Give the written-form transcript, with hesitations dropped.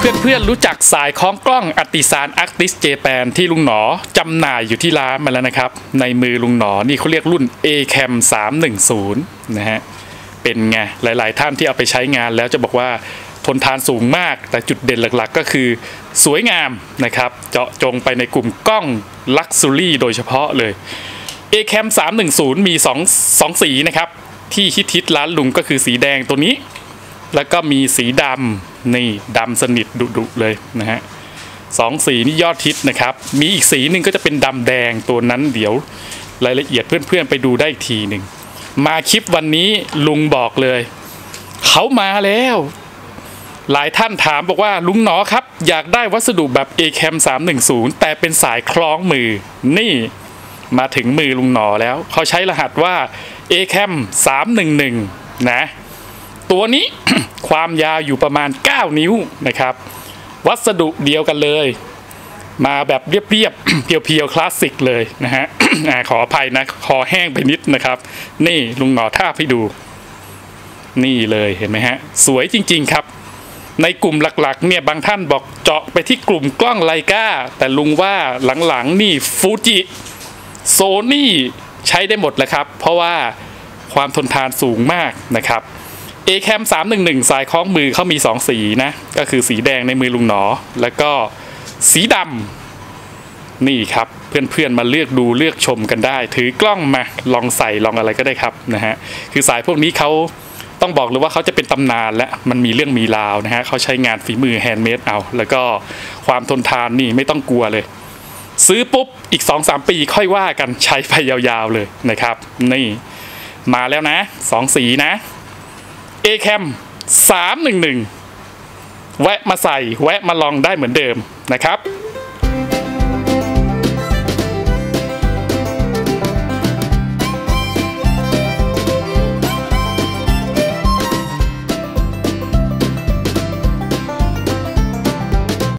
เพื่อนๆรู้จักสายคล้องกล้องอติสารอาร์ติสเจแปนที่ลุงหนอจำหน่ายอยู่ที่ร้านมาแล้วนะครับในมือลุงหนอนี่เขาเรียกรุ่น ACAM 310นะฮะเป็นไงหลายๆท่านที่เอาไปใช้งานแล้วจะบอกว่าทนทานสูงมากแต่จุดเด่นหลักๆก็คือสวยงามนะครับเจาะจงไปในกลุ่มกล้องลักซ์ซูรี่โดยเฉพาะเลย ACAM 310มี2สีนะครับที่ฮิตร้านลุงก็คือสีแดงตัวนี้แล้วก็มีสีดำนี่ดำสนิทดุเลยนะฮะ2สีนี่ยอดฮิตนะครับมีอีกสีหนึ่งก็จะเป็นดำแดงตัวนั้นเดี๋ยวรายละเอียดเพื่อนๆไปดูได้อีกทีหนึ่งมาคลิปวันนี้ลุงบอกเลยเขามาแล้วหลายท่านถามบอกว่าลุงหนอครับอยากได้วัสดุแบบ ACAM 310แต่เป็นสายคล้องมือนี่มาถึงมือลุงหนอแล้วเขาใช้รหัสว่า ACAM 311นะตัวนี้ ความยาวอยู่ประมาณ9นิ้วนะครับวัสดุเดียวกันเลยมาแบบเรียบๆ เพียวๆคลาสสิกเลยนะฮะ ขออภัยนะคอแห้งไปนิดนะครับนี่ลุงหนอท่าให้ดูนี่เลยเห็นไหมฮะสวยจริงๆครับในกลุ่มหลักๆเนี่ยบางท่านบอกเจาะไปที่กลุ่มกล้องไลกาแต่ลุงว่าหลังๆนี่ฟูจิโซนี่ใช้ได้หมดแล้วครับเพราะว่าความทนทานสูงมากนะครับACAM 311สายคล้องมือเขามี2สีนะก็คือสีแดงในมือลุงหนอแล้วก็สีดำนี่ครับเพื่อนๆมาเลือกดูเลือกชมกันได้ถือกล้องมาลองใส่ลองอะไรก็ได้ครับนะฮะคือสายพวกนี้เขาต้องบอกเลยว่าเขาจะเป็นตำนานและมันมีเรื่องมีราวนะฮะเขาใช้งานฝีมือแฮนด์เมดเอาแล้วก็ความทนทานนี่ไม่ต้องกลัวเลยซื้อปุ๊บอีก 2-3 ปีค่อยว่ากันใช้ไปยาวๆเลยนะครับนี่มาแล้วนะ2สีนะACAM 311แวะมาใส่แวะมาลองได้เหมือนเดิมนะครับ